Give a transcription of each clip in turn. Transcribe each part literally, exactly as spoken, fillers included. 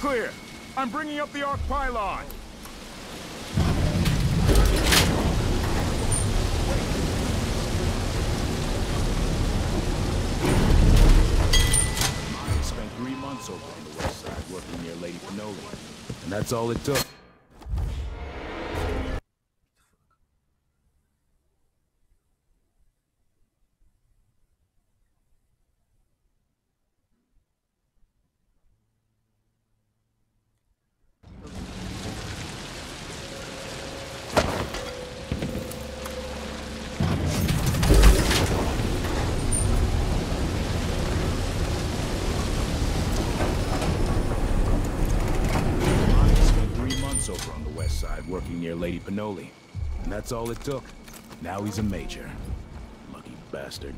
clear. I'm bringing up the arc pylon. I spent three months over on the west side working near Lady Pinoli. And that's all it took. Over on the west side working near Lady Pinoli. And that's all it took. Now he's a major. Lucky bastard.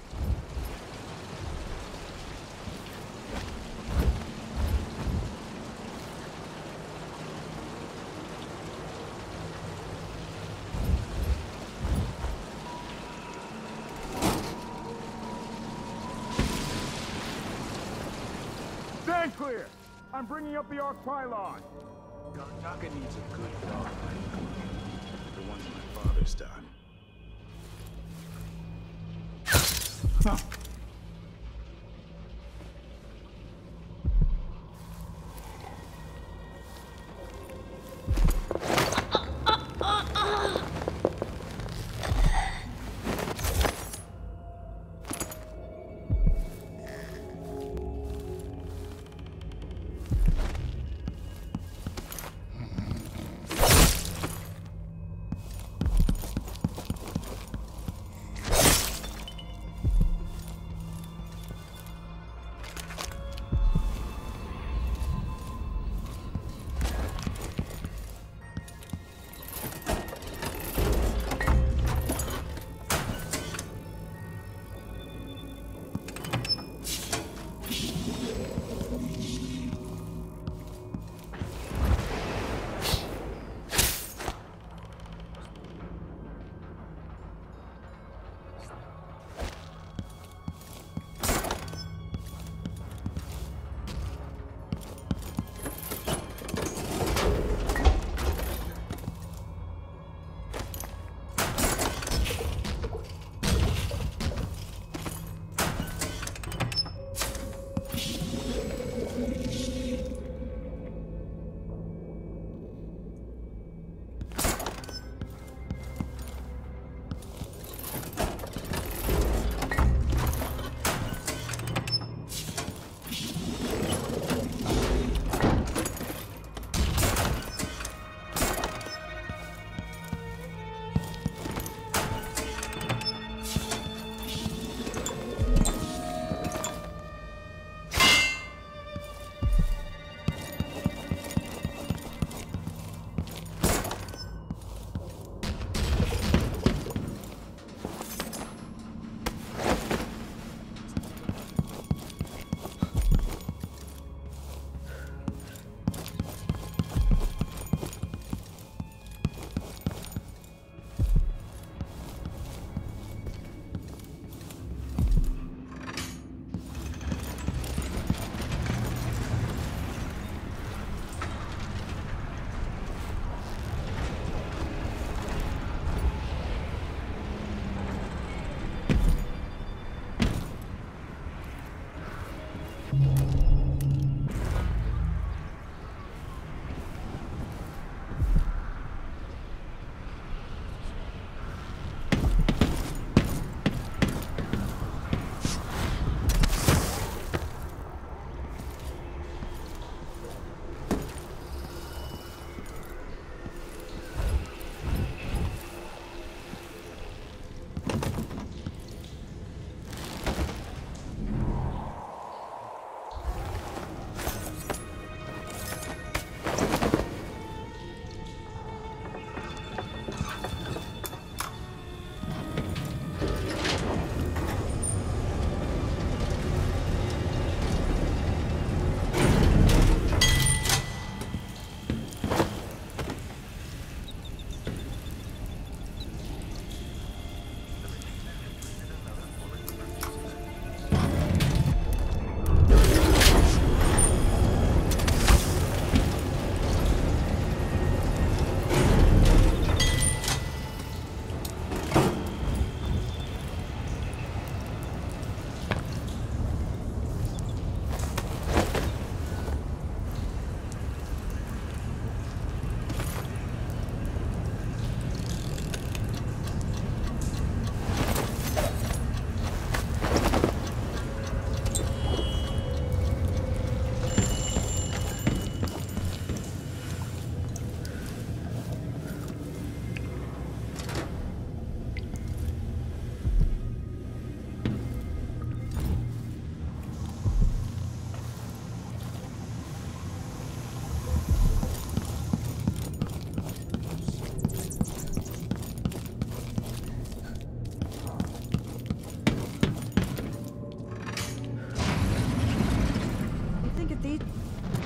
Stand clear. I'm bringing up the arc pylon. Taka needs a good dog like the ones my father's done. Huh.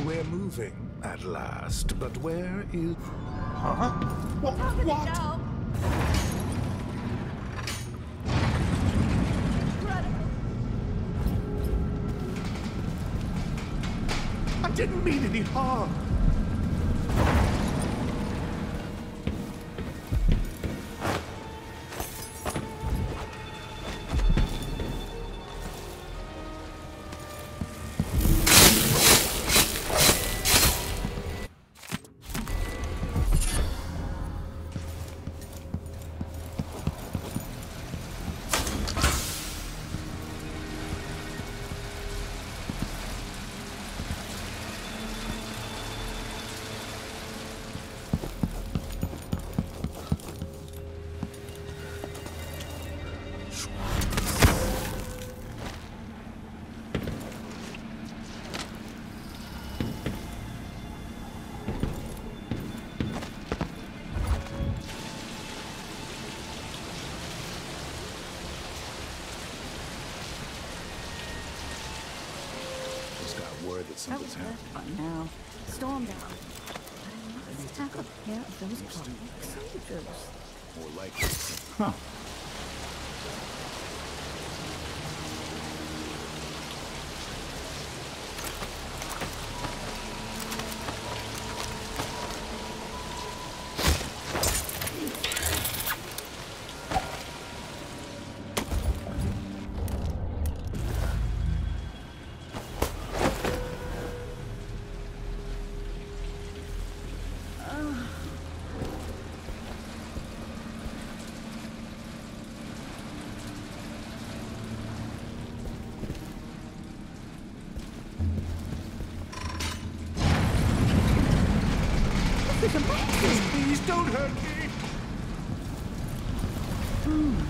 we're moving at last, but where is... Huh? What? What? I didn't mean any harm. Something's happening. By now, storm down. But I must have a pair of those clockwork soldiers. More likely. Huh. Please don't hurt me! Hmm.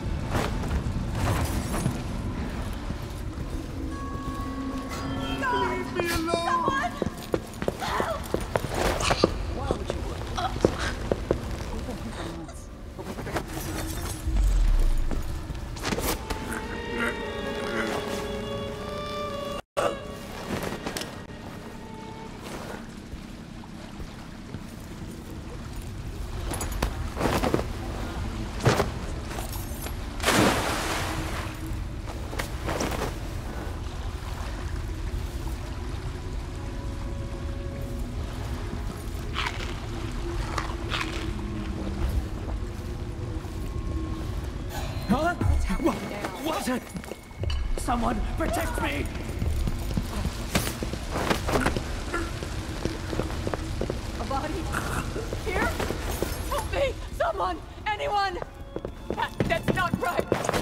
No! Leave me alone! Someone! Help! Why would you work? Uh. We've been here for months, but we never got Huh? What? What's it? Someone protect me! a body here? Help me! Someone! Anyone! That, that's not right!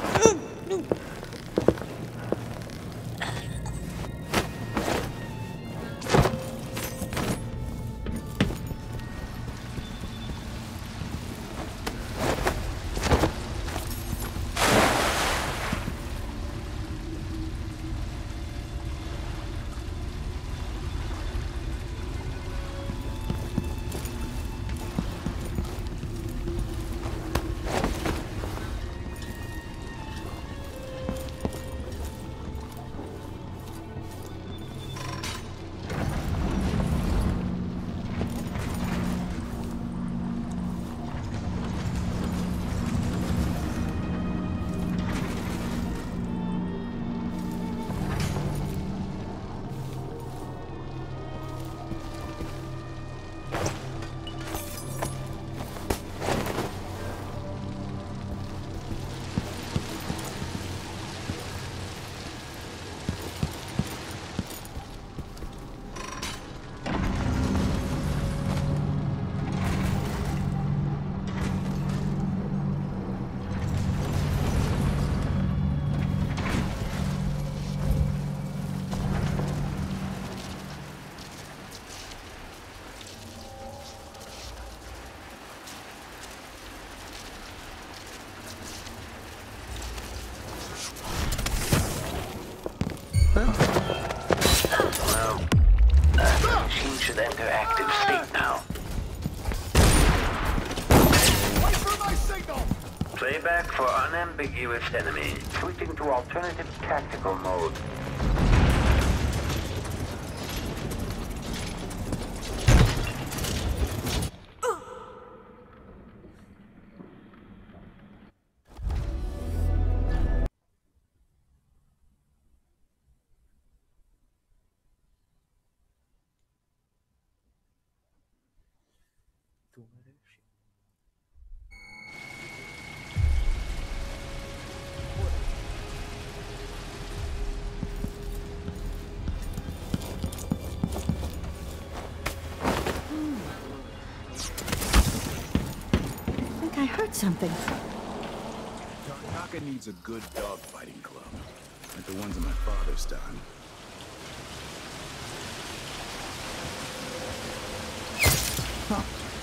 Well, the machine should enter active state now. Wait for my signal! Playback for unambiguous enemy. Switching to alternative tactical mode. I heard something. Tarkaka needs a good dogfighting club, like the ones in my father's time. Huh.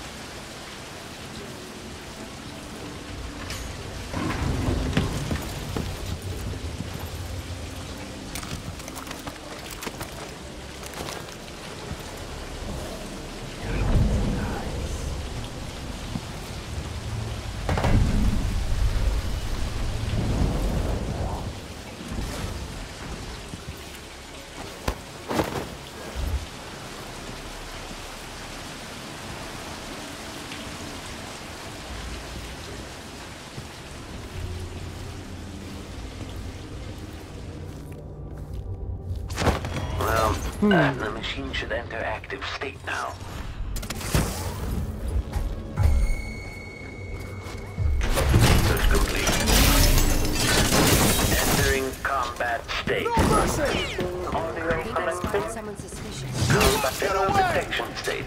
Uh, the machine should enter active state now. Search complete. Entering combat state. No mercy! Audio We better spot connecting. someone suspicious. Combat detection state.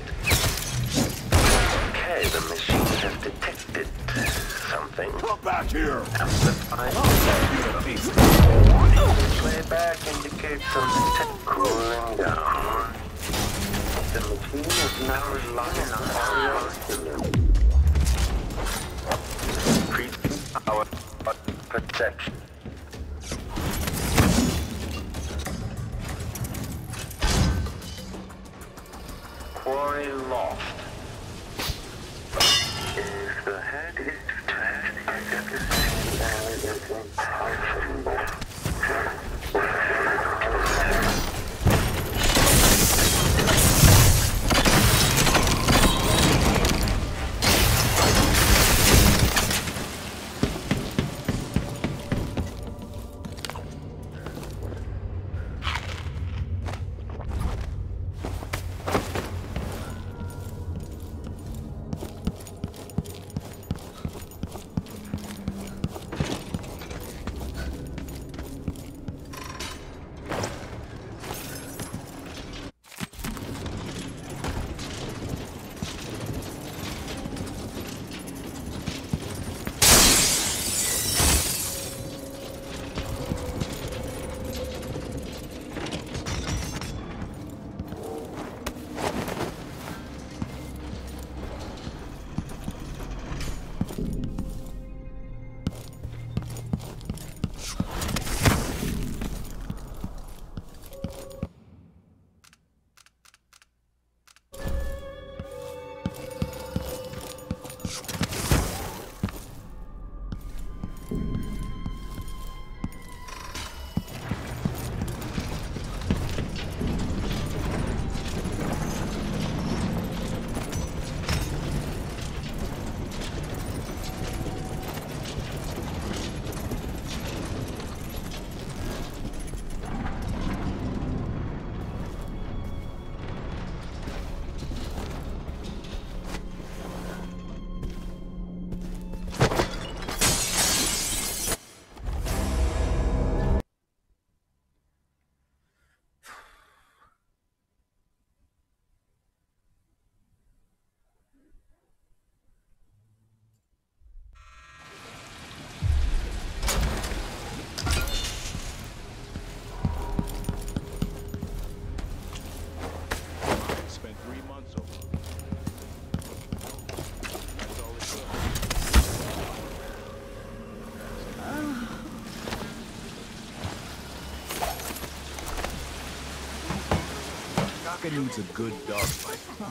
Okay, the machine has detected something. Come back here! Amplified. Playback indicates some tech cooling down. The machine is now relying on audio stimulus. Increasing power perception. Quarry lost. If the head is detached, I get the same damage as impossible. Tarkaka needs a good dogfight. Huh.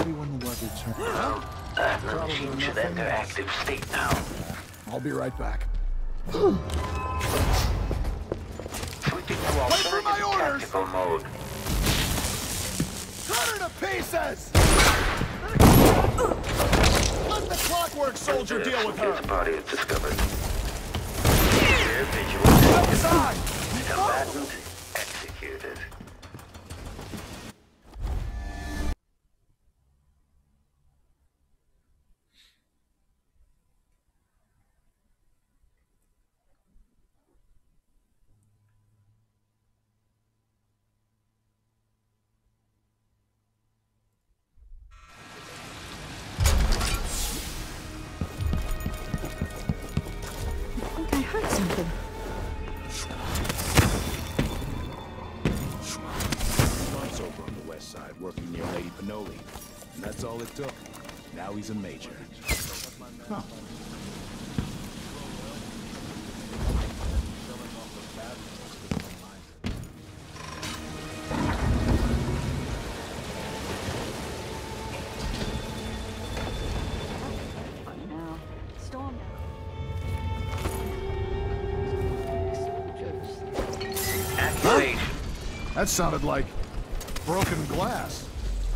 Maybe when the weather turns. Uh, the machine should enter active state now. I'll be right back. Switching to alternative tactical mode. Cut her to pieces! Let the clockwork soldier deal with her! His body is discovered. Clear visual. Outside! Combatant executed. I think I heard something. Months over on the west side, working near Lady Pinoli. And that's all it took. Now he's a major. Huh. Funny now. Storm Activation. That sounded like broken glass.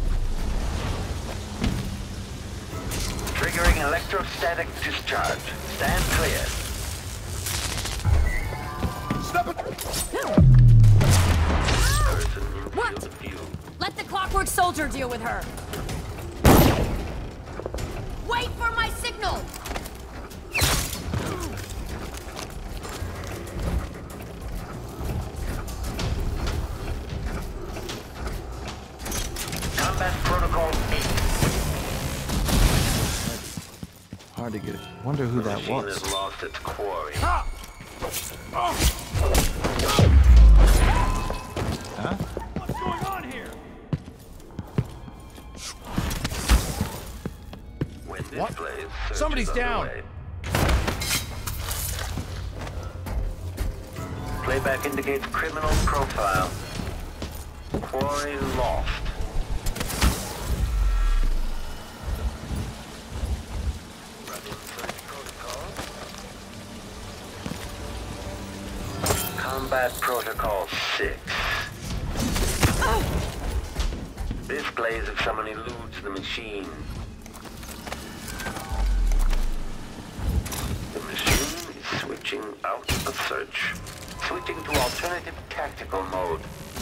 Triggering electrostatic discharge. Stand clear. Step it! Person in What? field of view. Let the clockwork soldier deal with her. Wait for my signal! Combat protocol eight. Hard to get it. Wonder who that Machine was. has lost its quarry. Huh? What's going on here? When this What? blaze surges Somebody's down. underway. Playback indicates criminal profile. Quarry lost. Running search protocol. Combat protocol six. This blaze if someone eludes the machine. The machine is switching out of search. Switching to alternative tactical mode.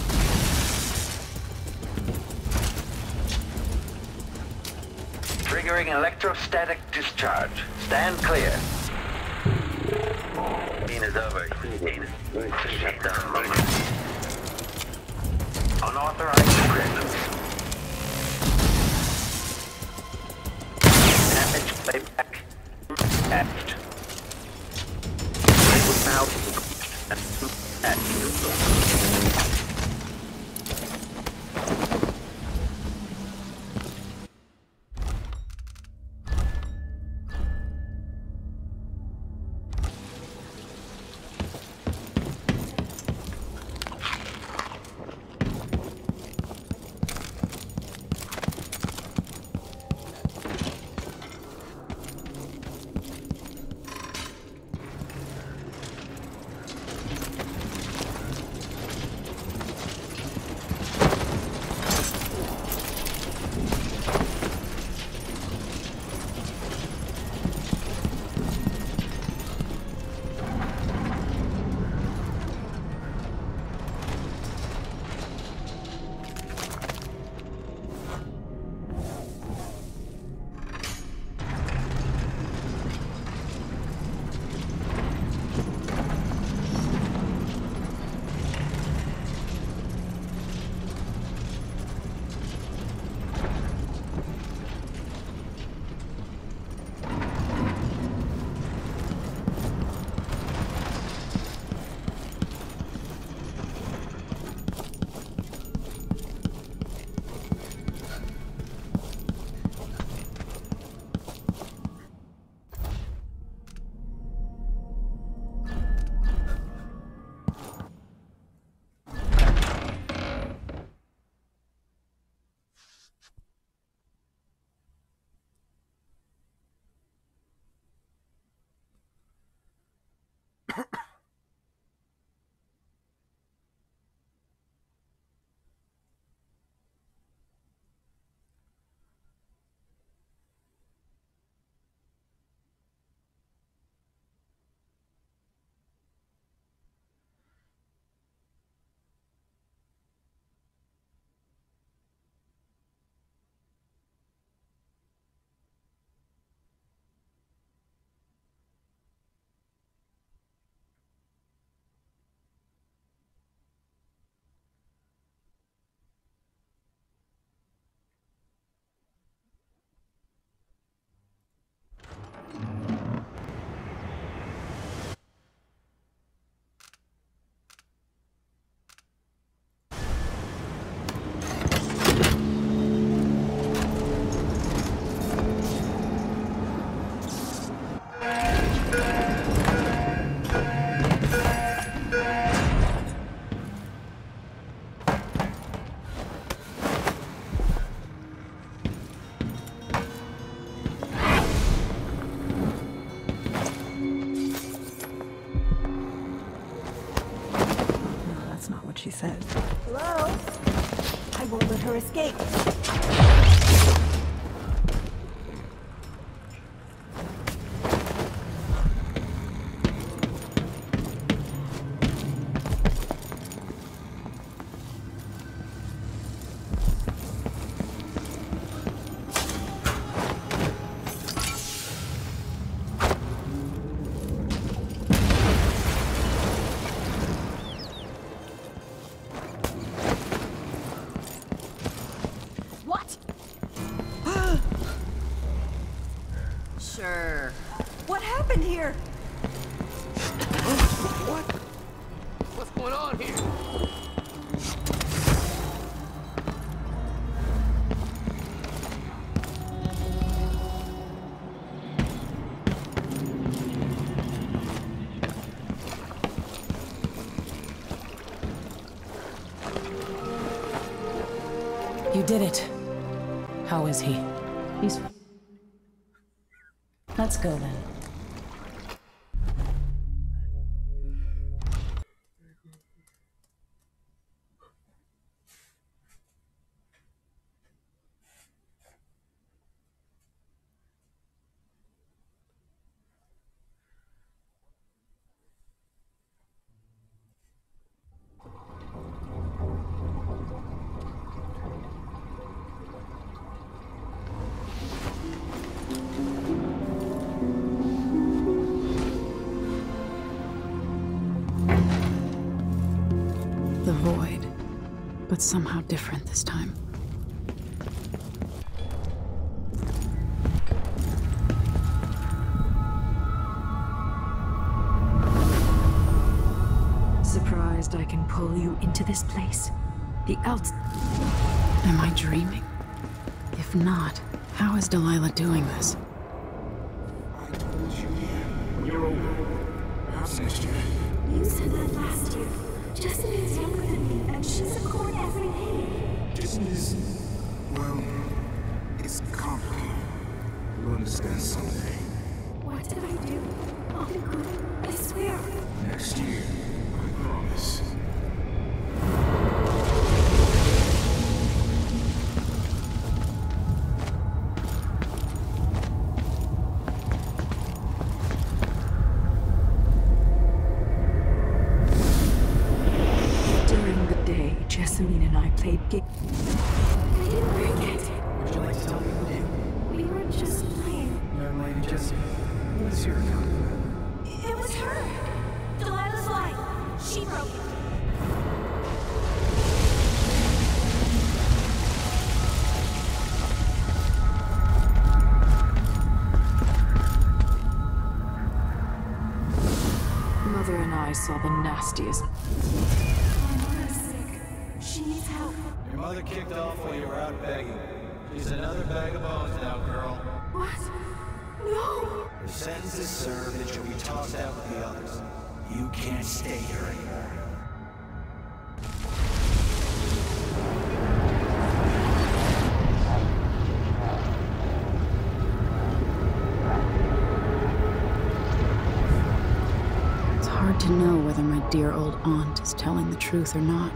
Triggering electrostatic discharge. Stand clear. Machine is overheating. Shut down motor. Unauthorized presence. Damage playback. Attached. Now. says. Hello? I won't let her escape. Sure. What happened here? What? What's going on here? You did it. How is he? He's... Let's go then. The void, but somehow different this time. Surprised I can pull you into this place? The outs... Am I dreaming? If not, how is Delilah doing this? I told you. You're older. Perhaps next year. You said that last year. Jessamine younger than me, and she's a court every day. This is... well... it's complicated. You'll understand someday. What did I do? I'll be good. I swear. Next year. I promise. Jessamine and I played games. I didn't bring it. Would you like to tell me who did? We were just playing. Young lady Jessamine. What is your account? It was her. Delilah's line. She broke it. Mother and I saw the nastiest. She needs help. Your mother kicked off while you were out begging. She's another bag of bones now, girl. What? No! Her sentence is served and she'll be tossed out with the others. You can't stay here anymore. It's hard to know whether my dear old aunt is telling the truth or not.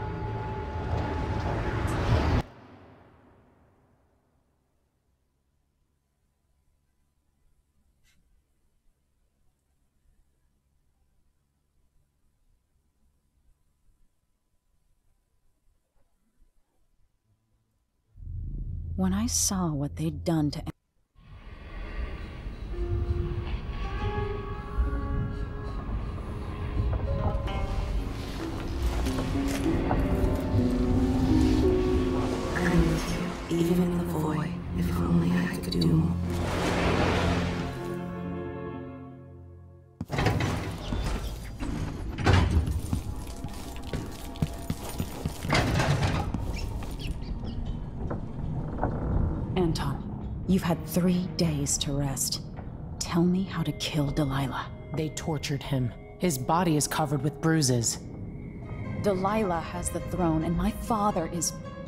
When I saw what they'd done to I'm with you, even in the void. If only I could do more. Anton, you've had three days to rest. Tell me how to kill Delilah. They tortured him. His body is covered with bruises. Delilah has the throne, and my father is...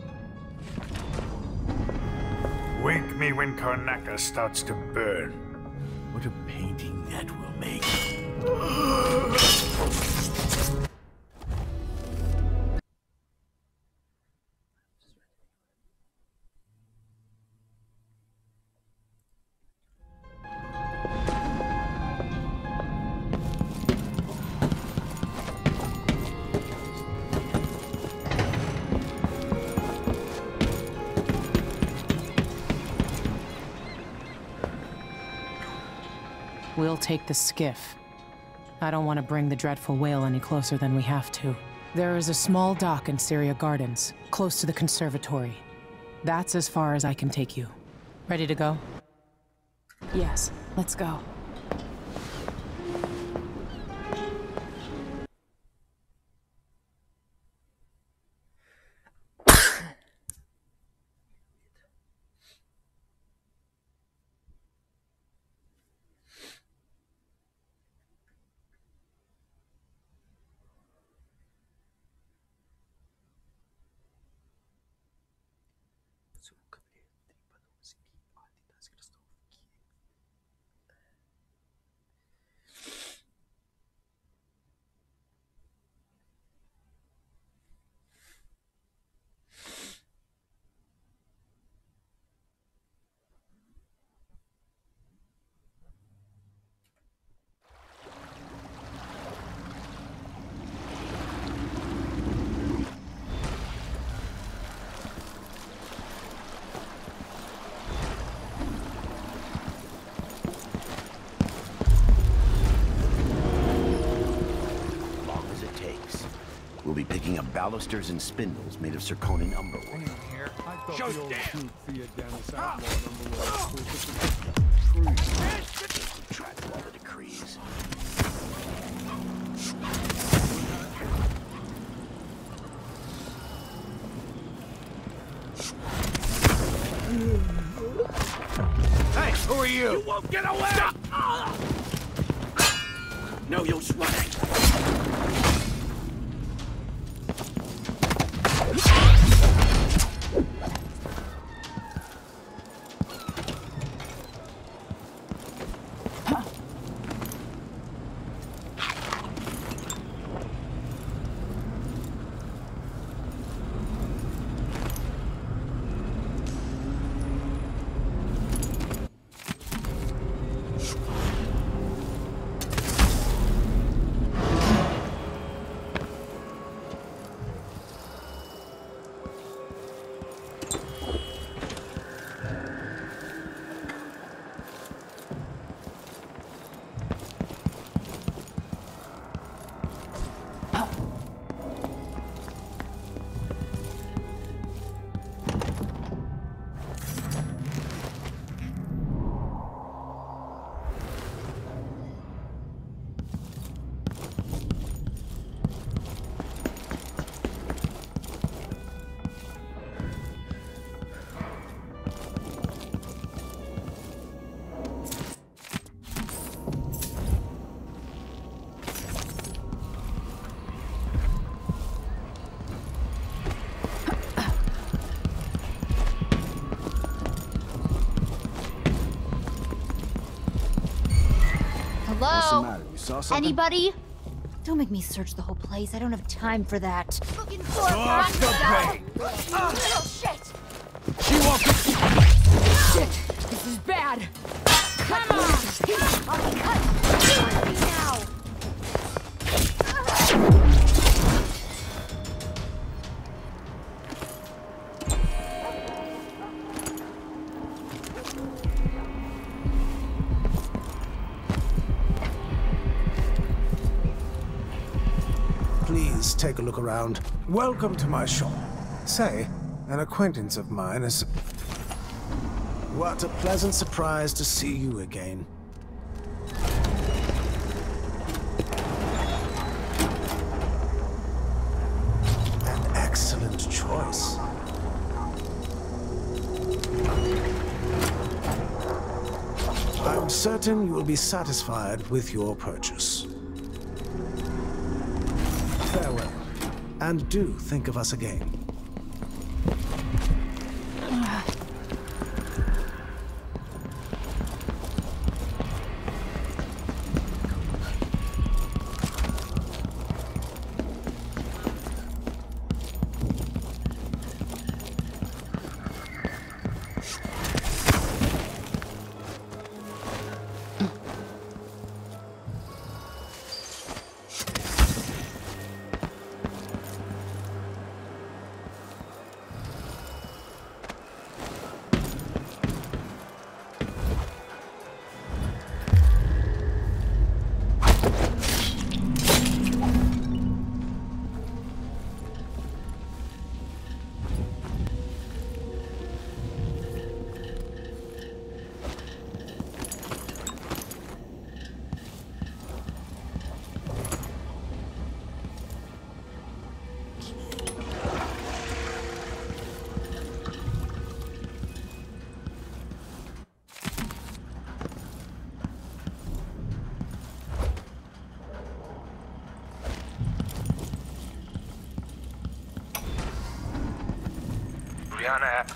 Wink me when Karnaca starts to burn. What a painting that will make. We'll take the skiff. I don't want to bring the dreadful whale any closer than we have to. There is a small dock in Syria Gardens, close to the conservatory. That's as far as I can take you. Ready to go? Yes, let's go. We'll be picking up balusters and spindles made of zirconin umberwood. Show down. Try to all the decrees. Hey, who are you? You won't get away! No use running. Hello? Anybody? Don't make me search the whole place. I don't have time for that. Looking for Off the pain. Oh, little shit! She won't get... Shit! This is bad! Come on! I'll be cut! Kill me now! Please take a look around. Welcome to my shop. Say, an acquaintance of mine is... What a pleasant surprise to see you again. An excellent choice. I'm certain you will be satisfied with your purchase. Farewell, and do think of us again. Copy on that.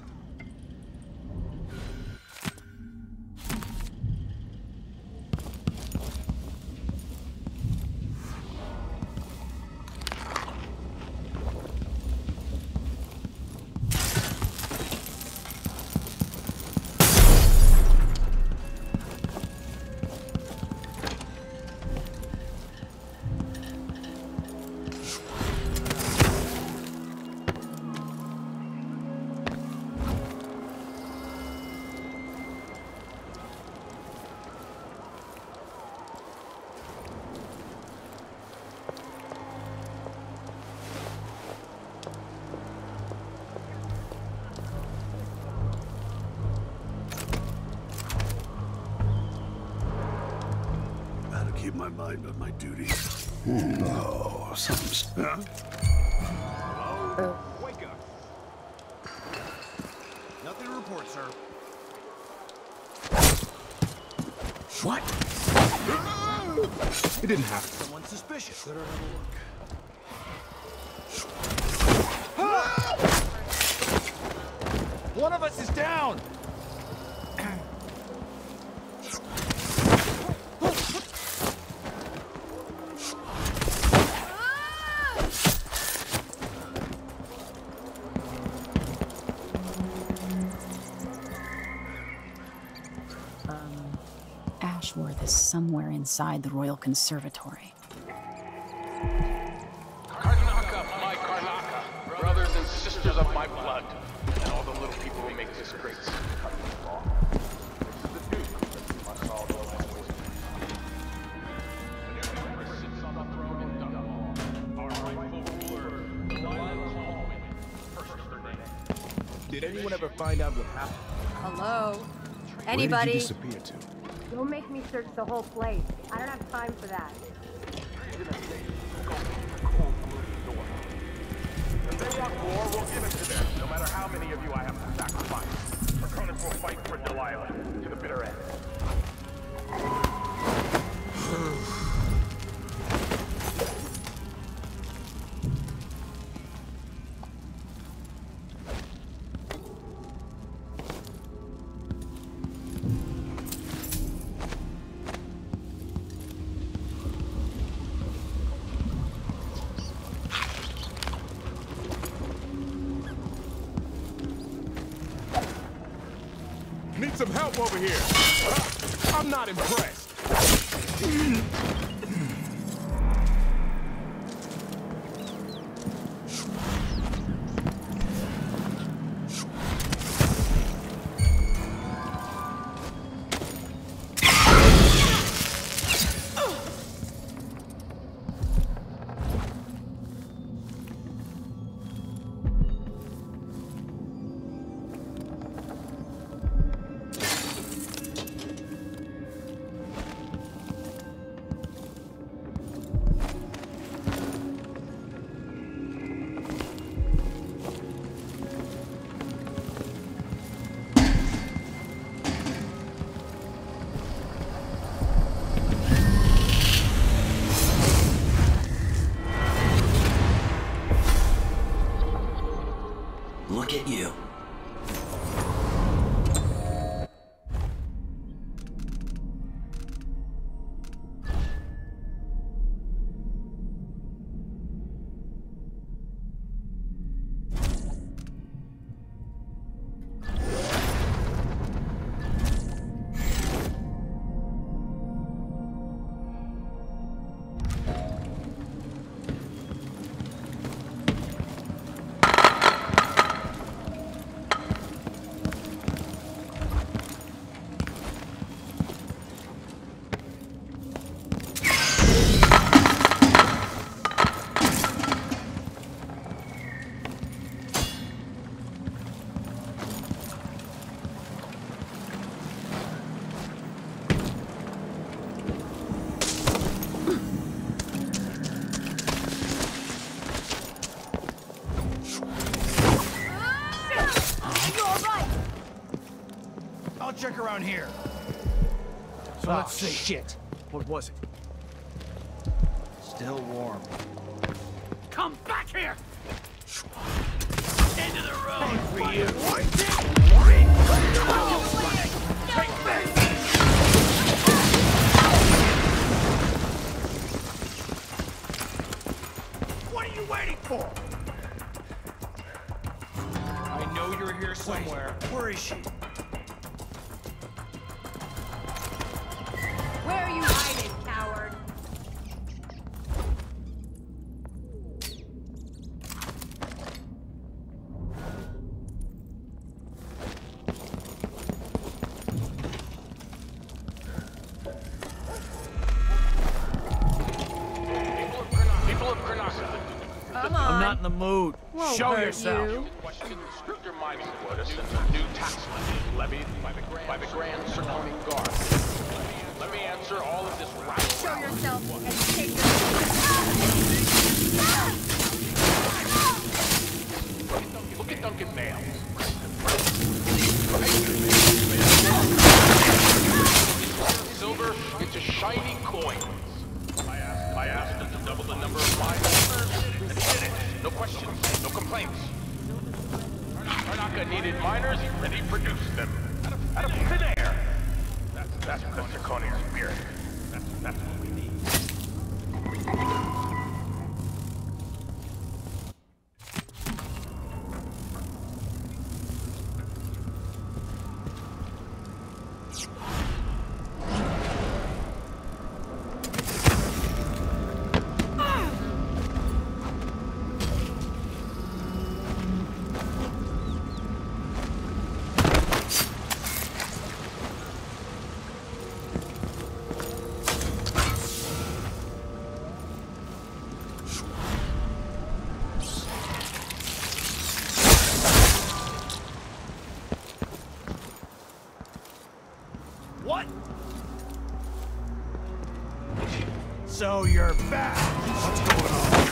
Keep my mind on my duty. Oh, something's... Huh? Hello? Wake up. Nothing to report, sir. What? It didn't happen. Someone suspicious. Better have a look. One of us is down! Ashworth is somewhere inside the Royal Conservatory. Karnaka, my Karnaka, brothers and sisters of my blood, and all the little people who make this great city. Did anyone ever find out what happened? Hello? Where Anybody? did you disappear to? Don't make me search the whole place. I don't have time for that. If they want war, we'll give it to them, no matter how many of you I have to sacrifice. Draconis will fight for Delilah to the bitter end. Need some help over here. Uh, I'm not impressed. Look at you. I'll check around here. So oh, let's see. Shit. What was it? Still warm. Come back here! Into the road! Hey, you're here somewhere. Where is she? Where are you hiding, coward? I'm not in the mood. Won't Show hurt yourself. you. Question the stricter mining quota since a new tax levy levied by the Grand, by the Grand Circonian Guard. Let me answer all of this right. Show yourself and take your... Look at Duncan Nails. Silver into shiny coins. I asked, I asked them to double the number of miners, and he did it. No questions, no complaints. Karnaka needed miners, and he produced them. Out of, out of thin air. That's, that's the Circonian spirit. That's, that's what we need. What? So you're back. What's going on?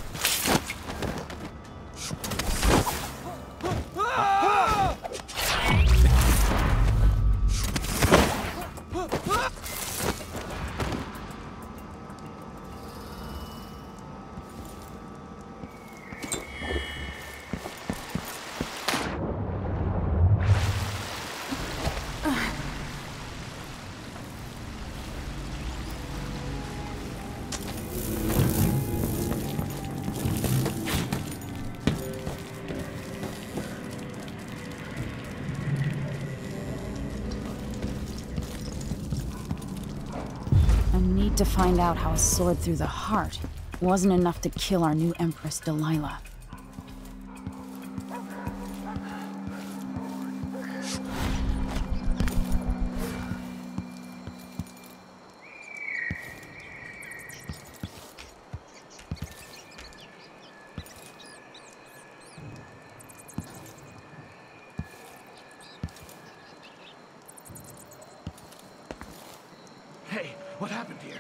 To find out how a sword through the heart wasn't enough to kill our new Empress, Delilah. Hey, what happened here?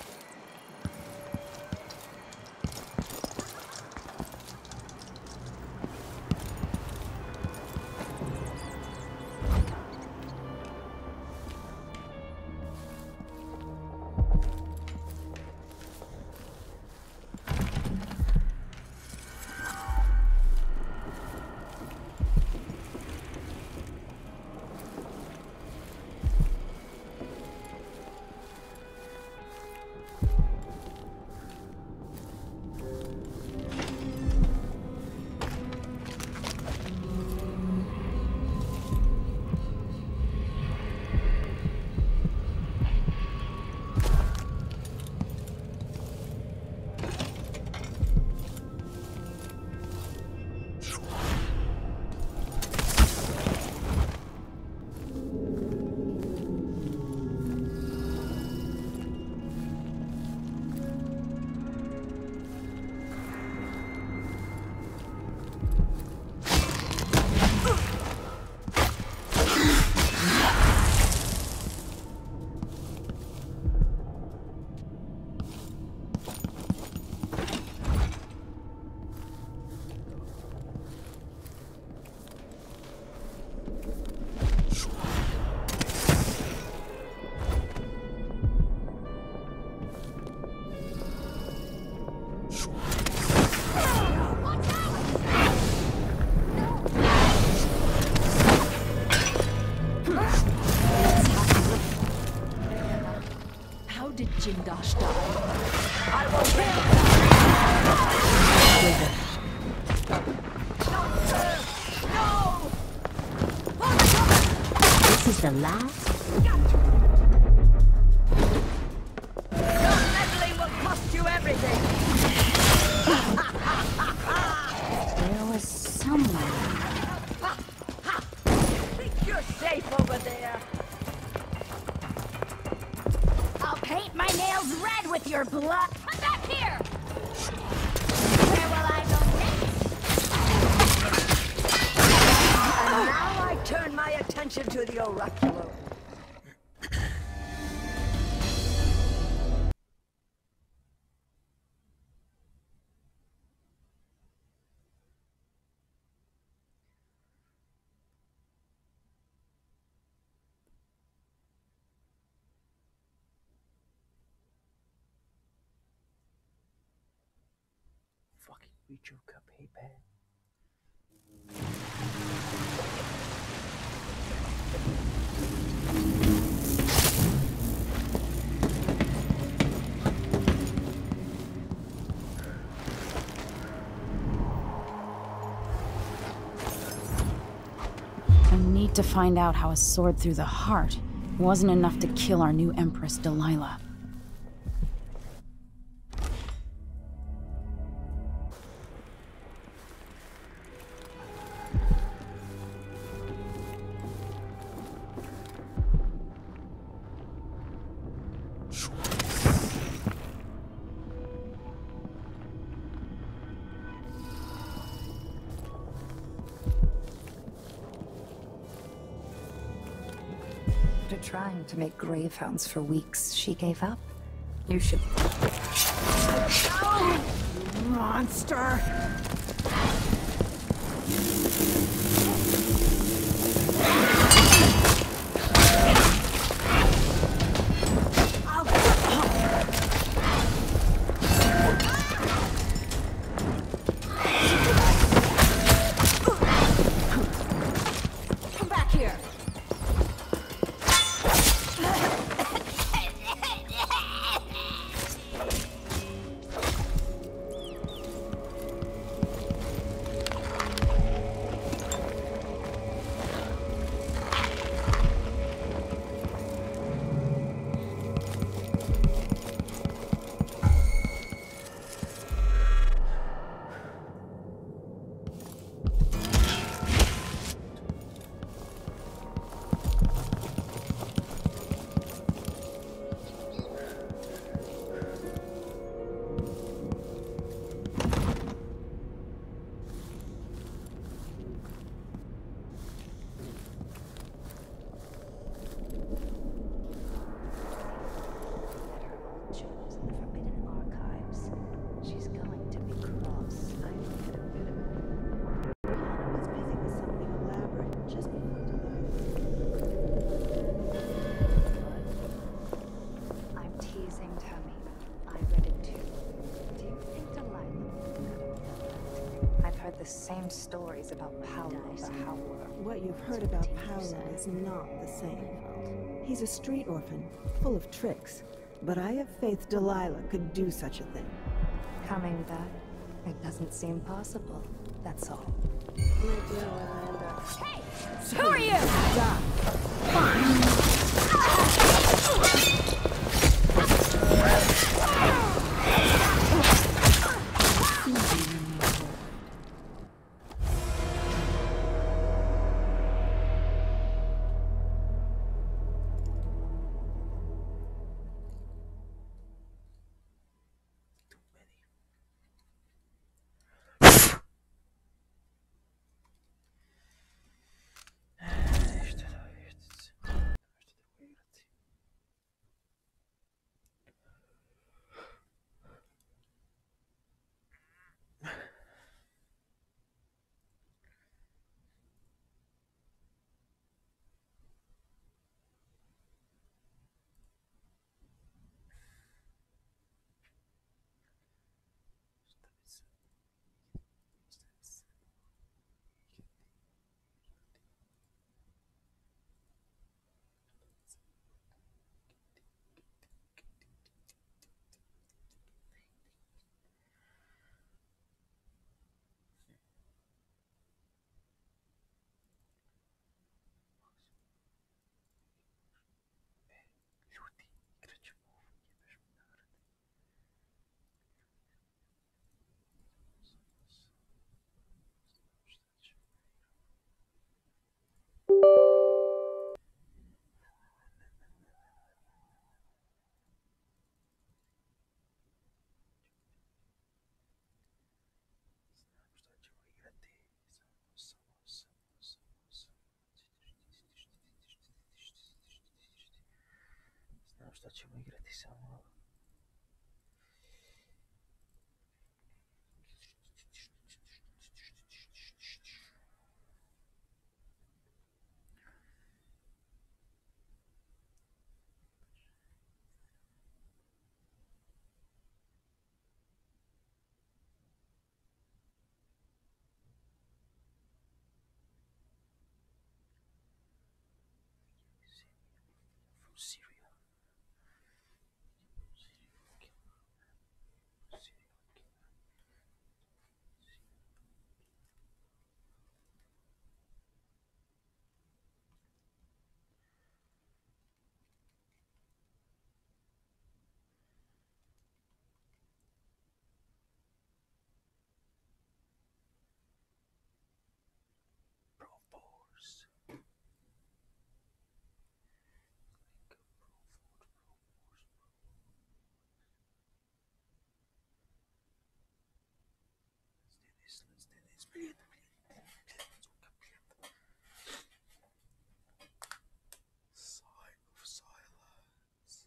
Jindosh die. I will kill No! the last? Your meddling will cost you everything! There was someone. Think you're safe over there? I'll paint my nails red with your blood. Come back here! Where will I go And now I turn my attention to the oracular. Fucking read your cup, hey, man. I need to find out how a sword through the heart wasn't enough to kill our new Empress, Delilah. After trying to make grave hounds for weeks, she gave up. You should... Oh, monster! Come back here! I'm teasing, Tammy. I read it too. Do you think Delilah... I've heard the same stories about Paolo the Howler. What you've heard about Paolo is not the same. He's a street orphan, full of tricks. But I have faith Delilah could do such a thing. Coming back, it doesn't seem possible. That's all. Hey! Who are you? Šta ćemo igrati samo? From Syria. Propose. Let's do this, let's do this. Brilliant, brilliant. Sign of silence.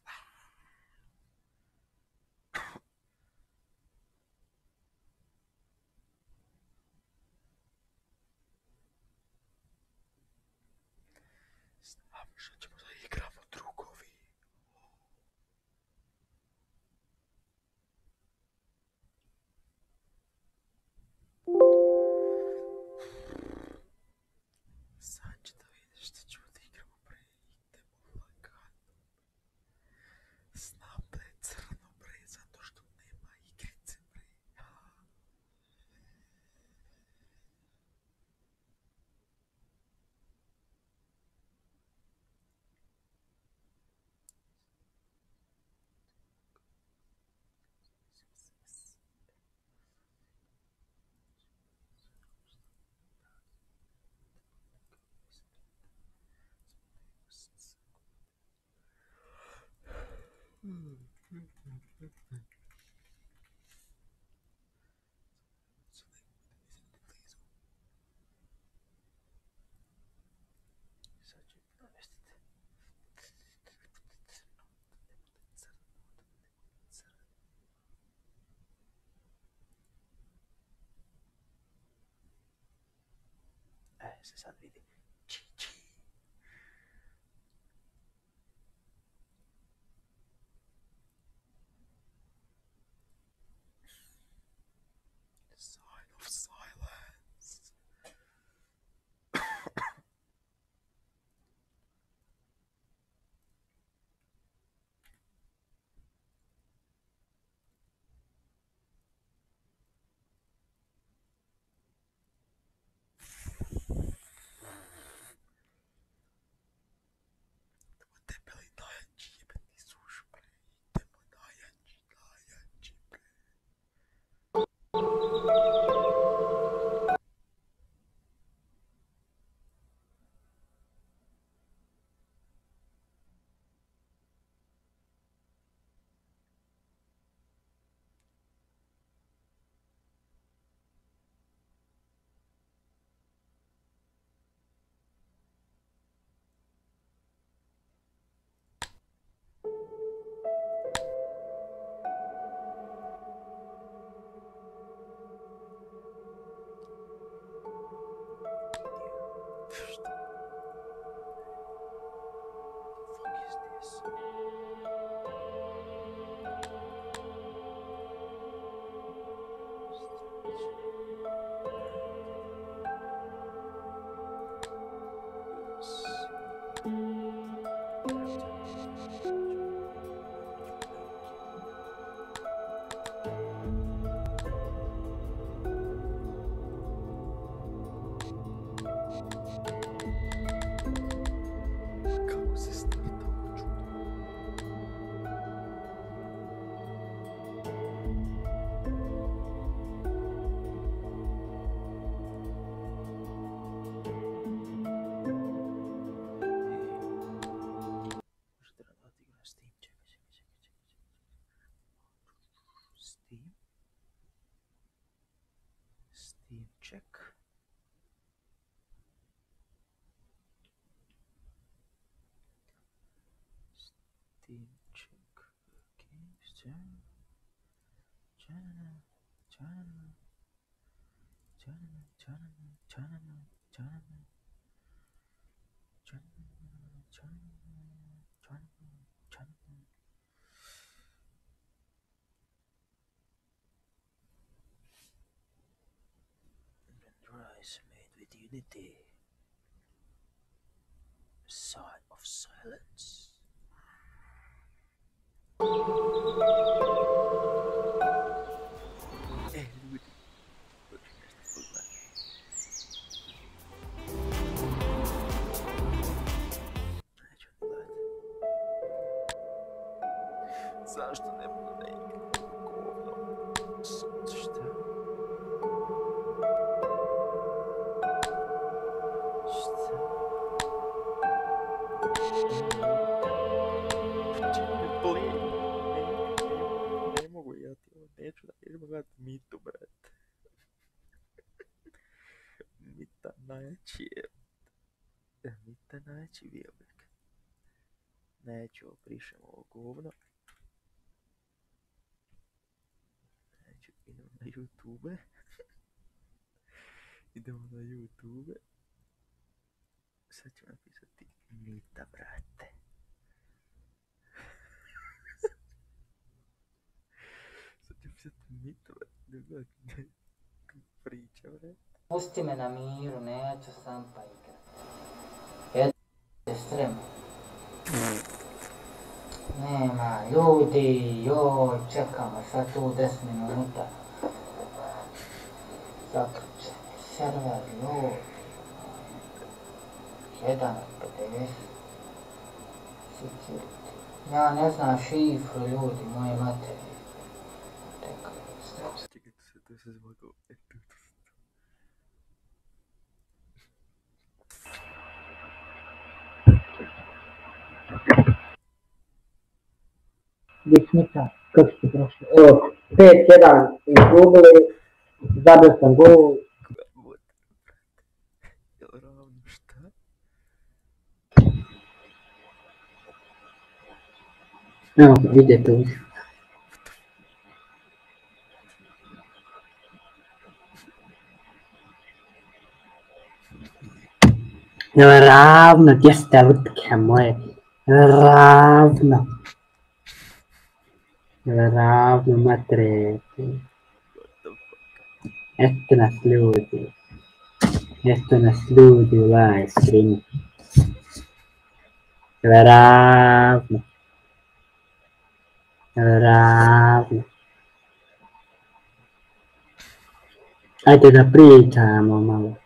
Znam, što ćemo da igramo drugovi. Sad će da vidiš što ćemo da igramo bre. Idemo lagano. Znam da je crno bre, zato što nema igrice bre. Sad ću navestiti. E, se sad vidi. Či-či. Sign of silence. Eternity. Sign of silence. Eh, ljudi. Neću gledati. Zašto ne mogu da igram? Govno. Šta? Šta? Čekaj, play. Ne, ne mogu ja ti ovo, neću da idemo gledati Mitu, brate. Mita najjači je. Mita najjači vijebek. Neću, obrišem ovo govno. Neću, idemo na YouTube. Idemo na YouTube. Sad ću napisati Mita, brate. Sad ću napisati Mita, brate. Priča, brate. Pusti me na miru, neću sam pa igrat. Jeste strem. Nema ljudi, joj, čekamo sad tu deset minuta. Zaključen je server, joj. Jedan od pedeset. Security. Ja ne znam šifru, ljudi, moje materije. Čekaj, sve. Čekajte se, to se zvagao. Dismita, kako ste prošli? Evo, pet jedan izgubili, zabio sam gol. Jel ravno šta? Evo, vidite ovdje. Jel ravno, gdje ste lutke moje? Ravno. Ravno, matre. Eto nas ljudi. Eto nas ljudi u live streamu. Ravno. Ravno. Ajde da pričamo malo.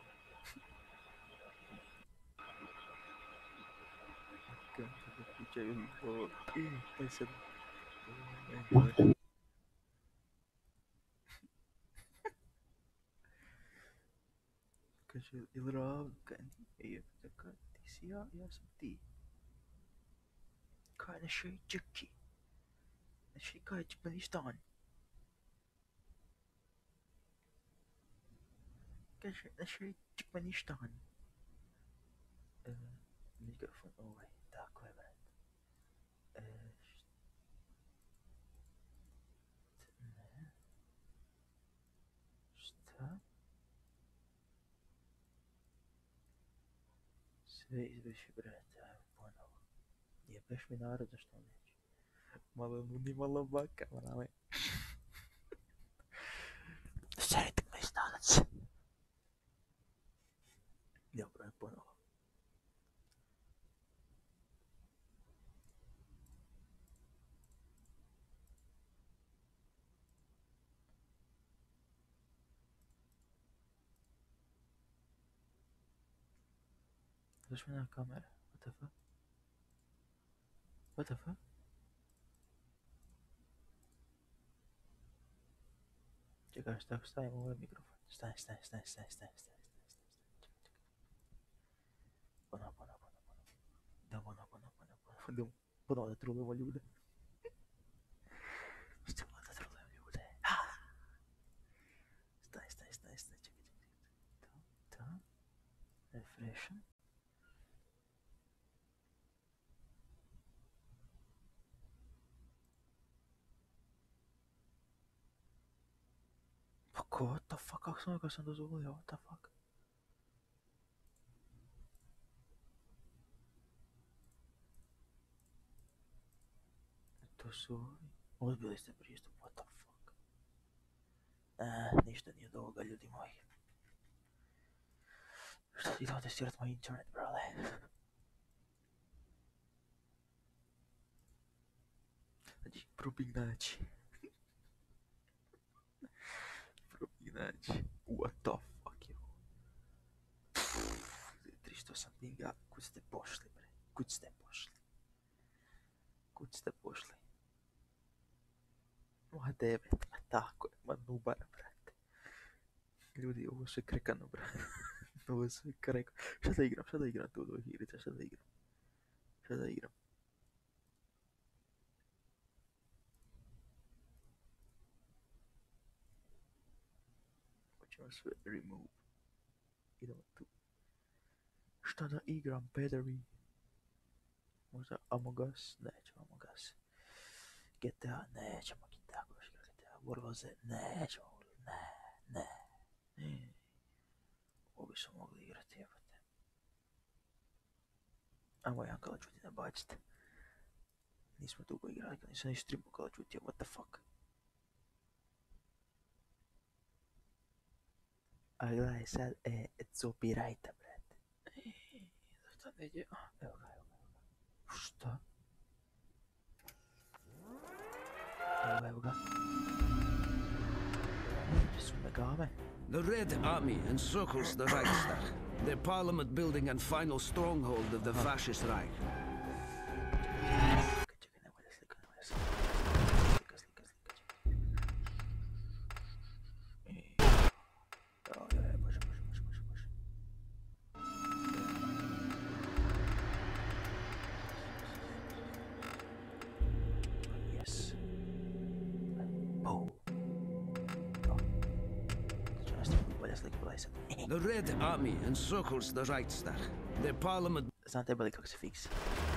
Kaže, jel ravno, kaj nije, kaj ti si ja, ja sam ti. Kaj ne šej čeki. Ne šej kaj će pa ništa on. Kaže, ne šej će pa ništa on. E, mikrofon ovaj, tako je, brat. E, ne. Šta? Sve izvrši, brate, ajmo ponovo. Jebeš mi narod, zašto neće? Malo nudi, malo baka, mrame. Šajte me stanac. Dobro, je ponovo. Zašto mi na kamera? What the fuck? What the fuck? Čekaj, šta, stavim ovaj mikrofon. Stavi, stavi, stavi, stavi, stavi, stavi, stavi, stavi, ponovo, ponovo, ponovo, ponovo. Da, ponovo, ponovo, ponovo, ponovo, ponovo da trulujemo ljude. Stiamo da trulujemo ljude. Stavi, stavi, stavi, stavi, čekaj, čekaj. To, to. Refreshen. What the fuck, kako sam ga sam dozvolio, what the fuck? To su ovi, odbili ste pristup, what the fuck? E, ništa nije od ovoga, ljudi moji. Šta Idemo testirati moj internet, brale. Znači, probih naći. Probih naći. What the fuck je ovo? tristo osam knjiga, kud ste pošli, bre? Kud ste pošli? Kud ste pošli? Ma devet, ma tako je, ma nubara, brate. Ljudi, ovo sve krekano, brate. Ovo sve krekano. Šta da igram, šta da igram tu od ovih igrica, šta da igram? Šta da igram? Hoćemo sve remove. Idemo tu. Šta da igram, pederi? Možda Among Us? Nećemo Among Us. G T A? Nećemo G T A. G T A. World War Z? Nećemo. Ne, ne. ne. Ovo bi smo mogli igrati, jebate. Ajmo jedan Call of Duty nabaciti. Nismo dugo igrali, kad nisam ni streamu Call of Duty, what the fuck. A gledaj sad, e, copyrighta, brate. Zašto ne ide? Evo ga, evo ga. Šta? Evo ga, evo ga. Gdje su megame? The Red Army encircles the Reichstag, the parliament building and final stronghold of the fascist Reich. The Red Army encircles the Reichstag, the parliament... Znate bili kako se fiksi.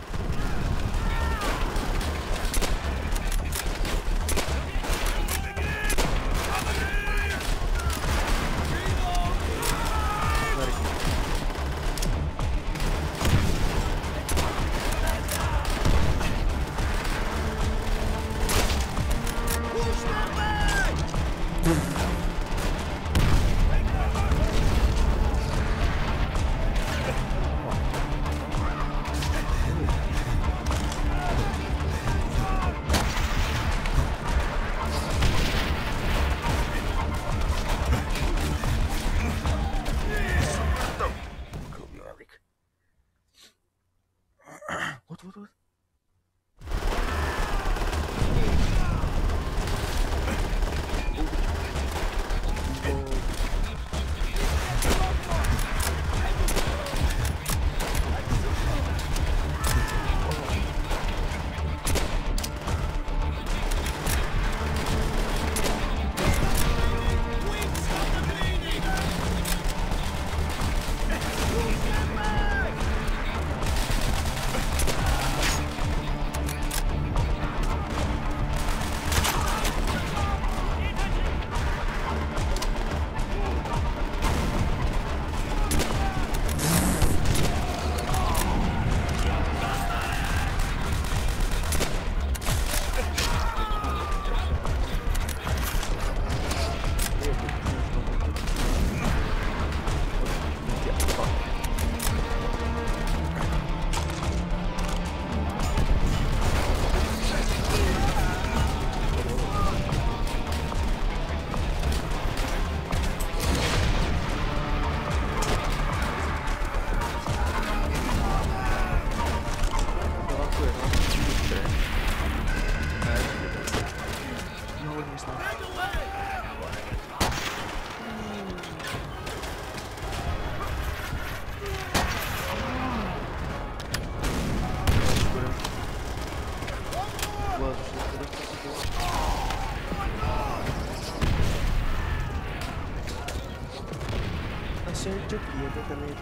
Çok iyi bakalım.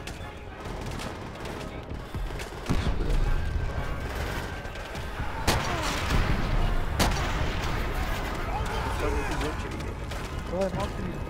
Ой, мало не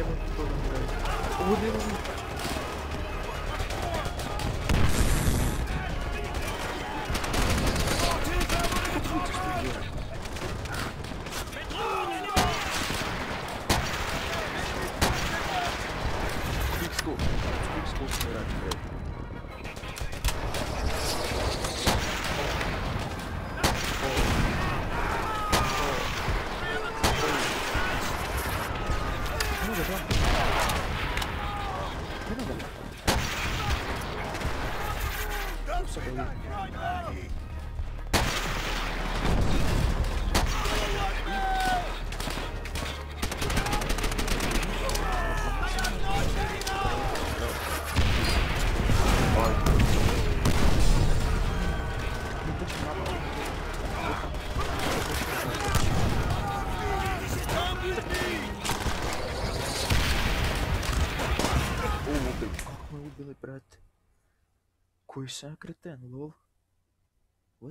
Какой сам кретен, лол. Вот.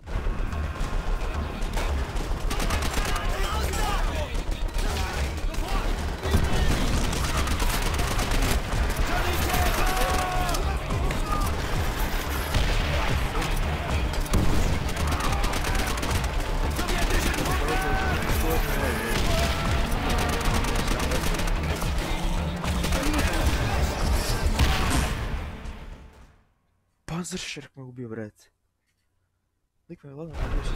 Панцирщик мы убил, брат. Лик, ладно, надеюсь,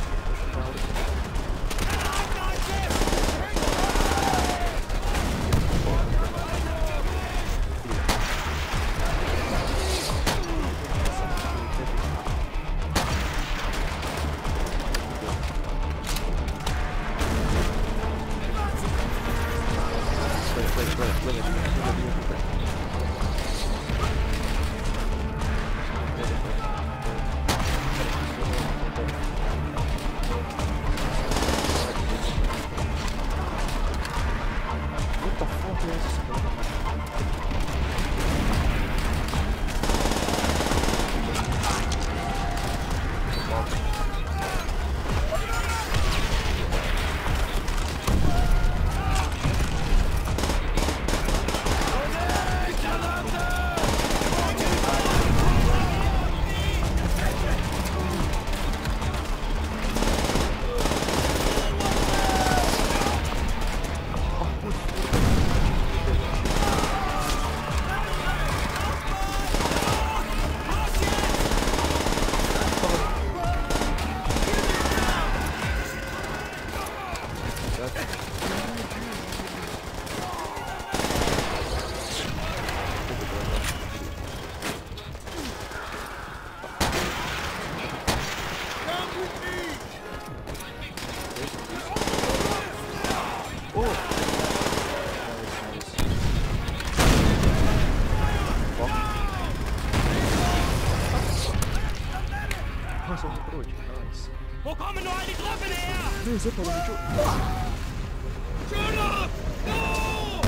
Wo kommen nur all die Truppen her? Nee, super, aber nicht. Schöner! No!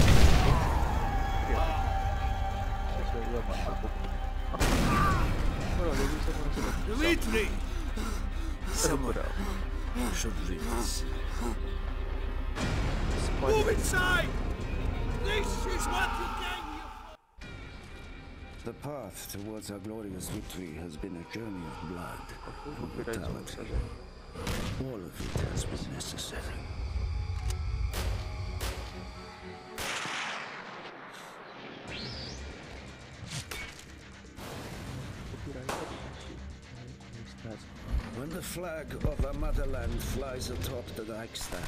Dmitri! Someone should read this. Move inside! This is what you came here for! The path towards our glorious victory has been a journey of blood and brutality. All of it has been necessary. When the flag of our motherland flies atop the Reichstag,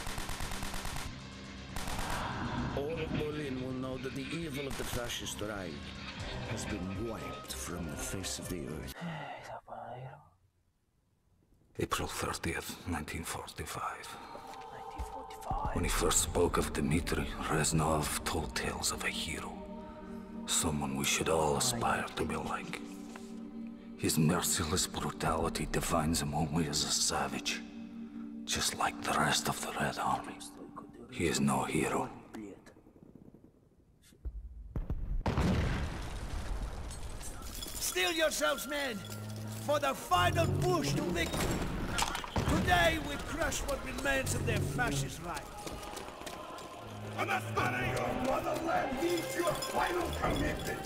all of Berlin will know that the evil of the fascist Reich has been wiped from the face of the earth. April thirtieth, nineteen forty-five. When he first spoke of Dmitri, Reznov told tales of a hero. Someone we should all aspire to be like. His merciless brutality defines him only as a savage. Just like the rest of the Red Army. He is no hero. Steel yourselves, men, for the final push to victory. Today we crush what remains of their fascist right. Your motherland needs your final commitment.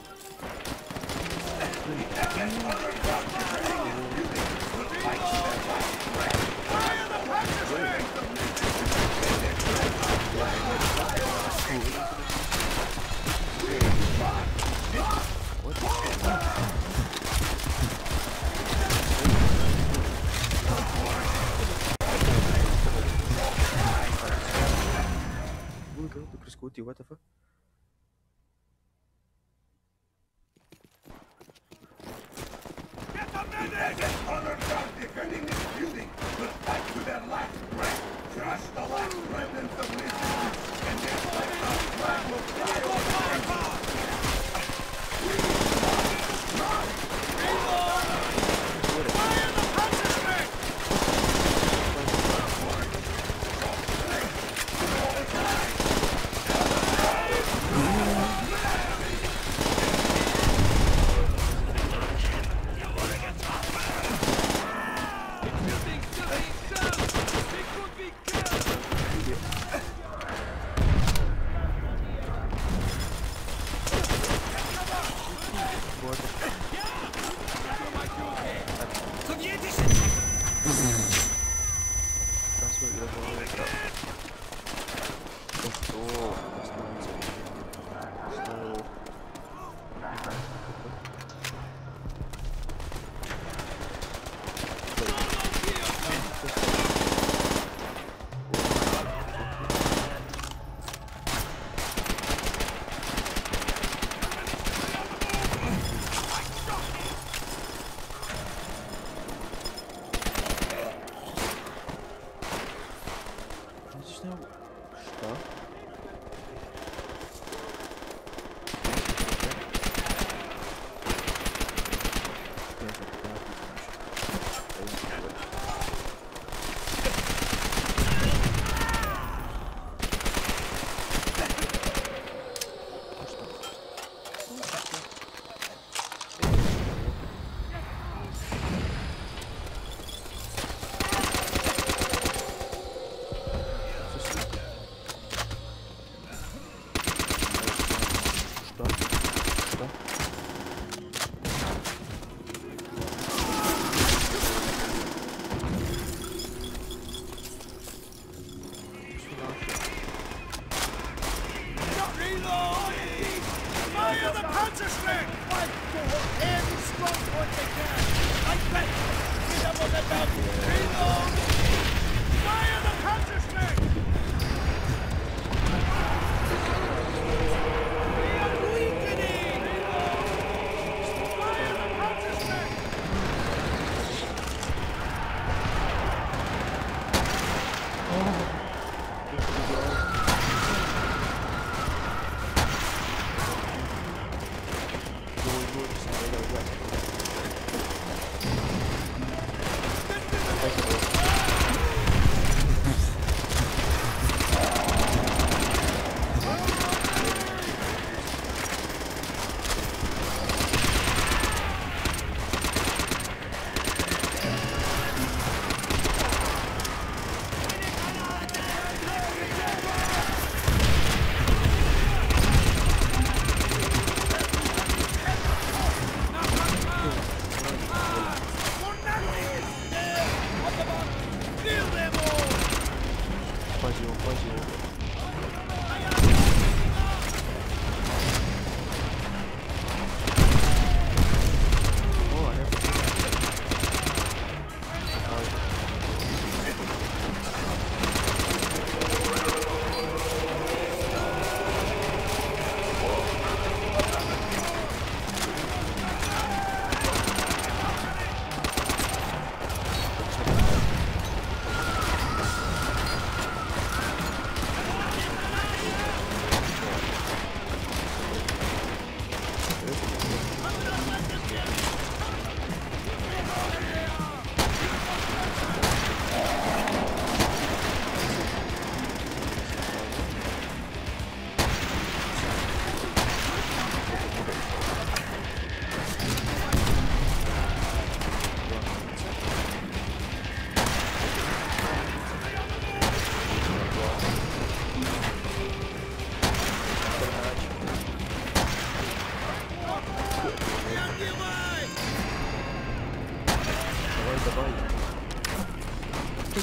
What the fuck? Get the medic! Get other guns defending this building will fight to their last breath. Crush the last remnants of resistance, and their final flag will fly over everyone. Fire the puncher stick!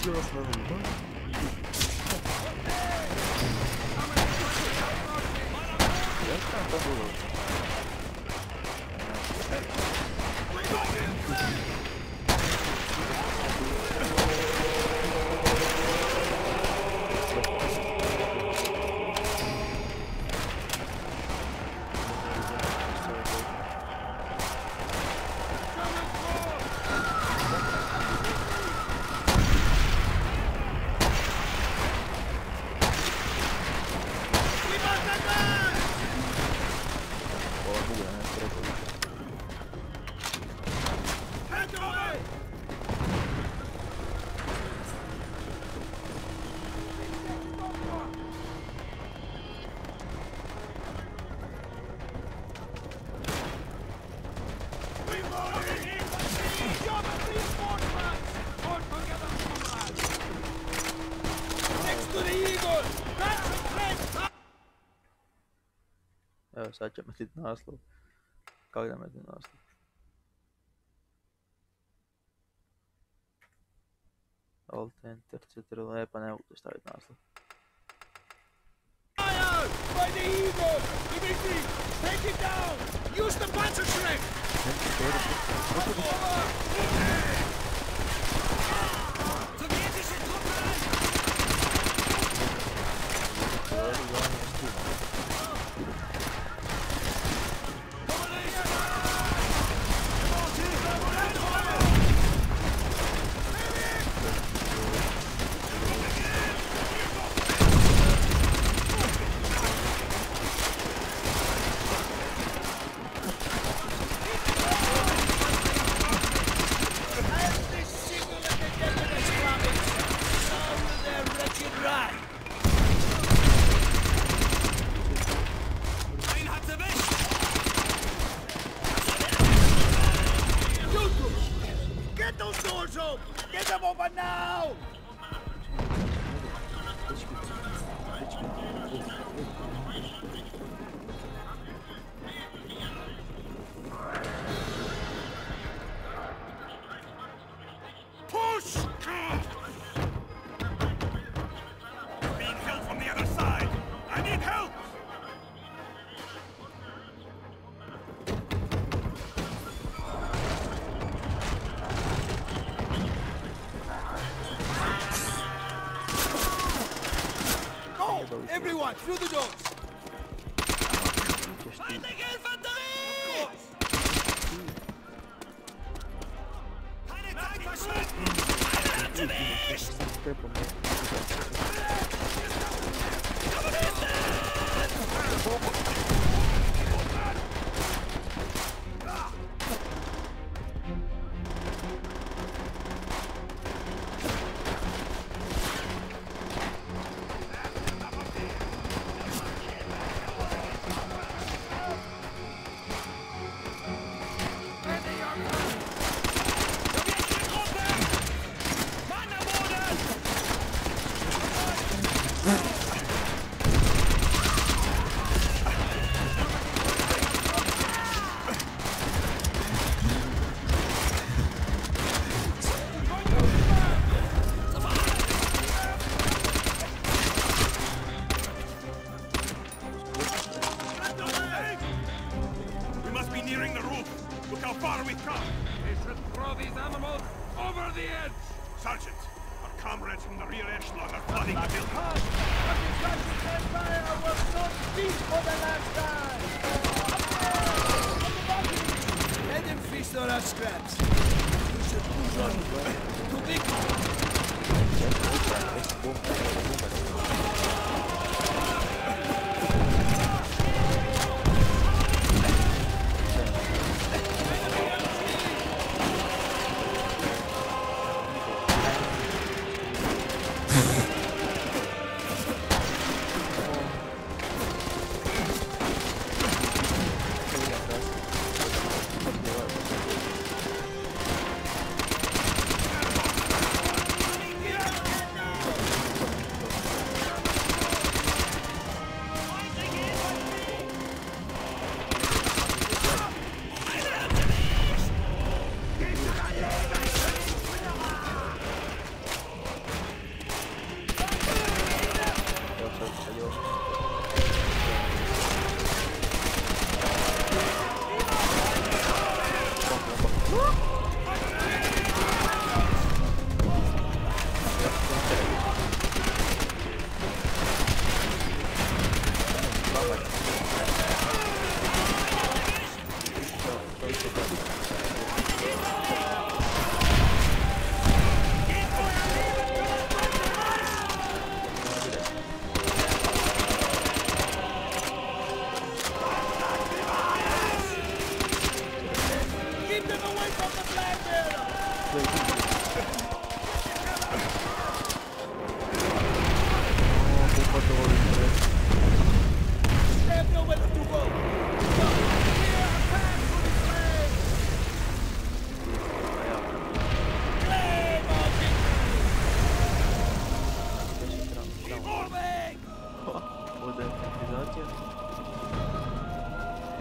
jelas naruma. Ya kan dulu. Evo sad ćemo metiti naslov. Kako da metim naslov? Alt, enter, ctrl, e pa ne mogu staviti naslov. By the eagle! Dimitri, take it down! Use the Panzerschreck! Sowjetische Truppen! Everyone, through the doors! Feindliche Infanterie! Keine Zeit verschwenden! Einer hat erwischt!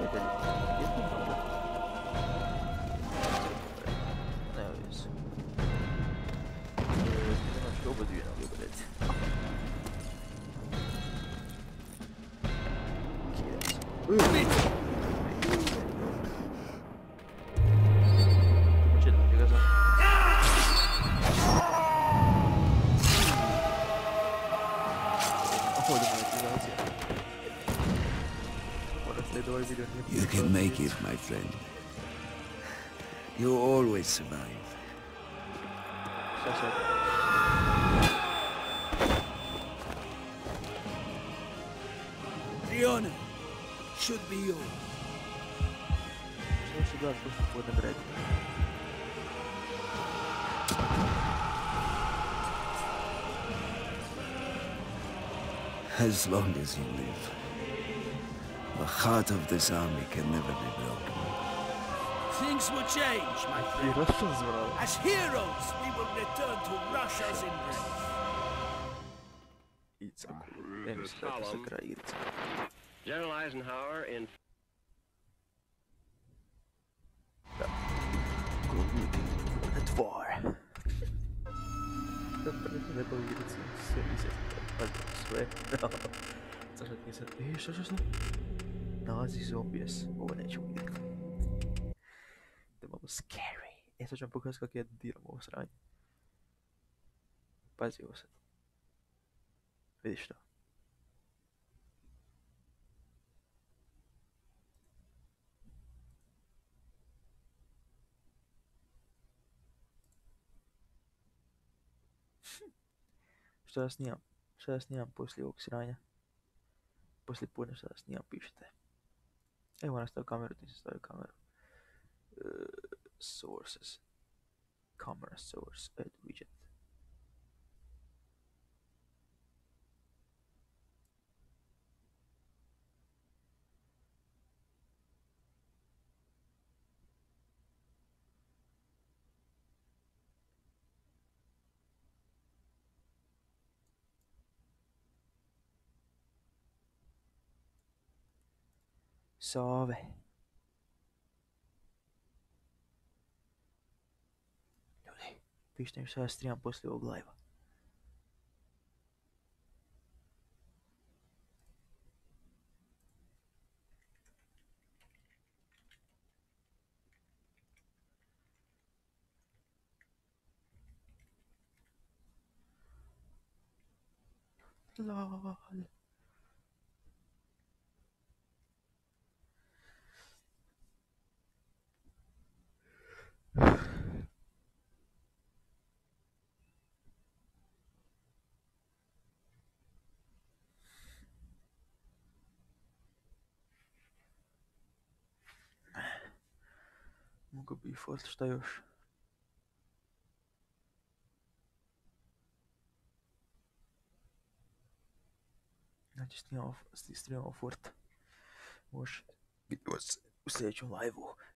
prijatelji. Je to mnogo? Ne ovdje su. Idemo što oba dvije noge obrediti. Kidam se. Četvrti ga znam. You can make it, my friend. You always survive. Riona should be yours. Što se gleda prošlo podne bred? As long as you live, the heart of this army can never be broken. Things will change, my friend. As heroes, we will return to Russia's embrace. It's a cool. Ne mislim da se kraj igrica. General Eisenhower in... Da. At war. Da preko igrica sve izjeti. Sve. Zašto ti sad... E, što što što? Nazi zombies. Ovo nećemo igrati. Da malo scary. E, sad ću vam pokazati kako ja diram ovo sranje. Pazi ovo sad. Vidiš to? Što ja snimam? Što ja snimam poslije ovog sranja? Poslije podne što ja snimam, pišite. Evo moram staviti kameru, ti sam stavio kameru. Uh, sources. Camera source, add widget. Sove. Ljudi, pišite mi što ja streamam poslije ovog live-a. Lol. Mogu bi fort, šta još? Znači snimamo, snimamo fort. Može vidimo se u sljedećem live-u.